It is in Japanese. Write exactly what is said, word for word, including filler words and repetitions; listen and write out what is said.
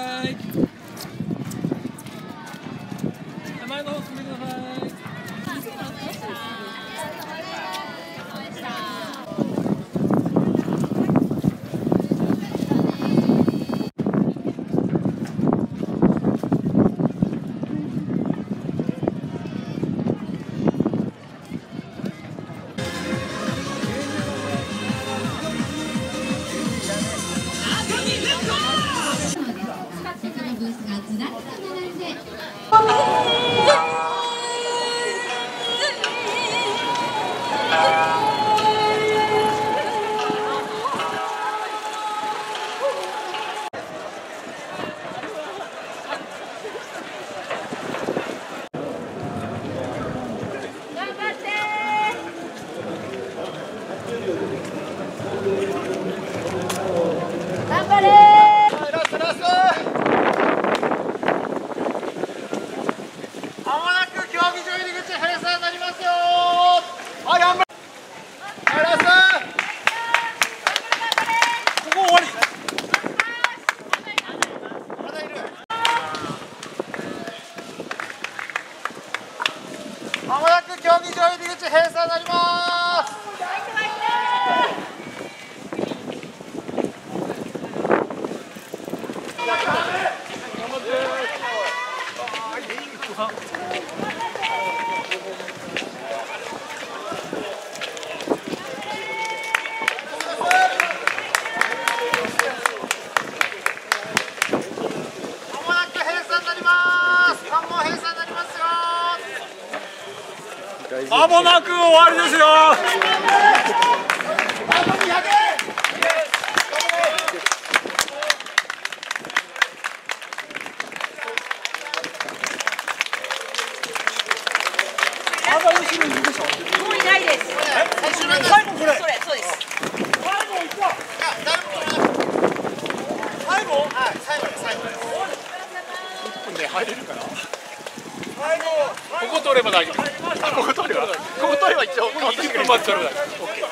さい。前の方進んでください。 ブースがずらっと並んで頑張れー。 まもなく競技場入り口閉鎖になります。 まもなく終わりですよ。 もういないです。 最後これ。 それ、そうです。 最後いった。最後？ はい、最後です。最後です。 いっぷんで入れるかな。最後。ここ取れば大丈夫。ここ取れば。ここ取れば一応。いっぷんまで取れば大丈夫。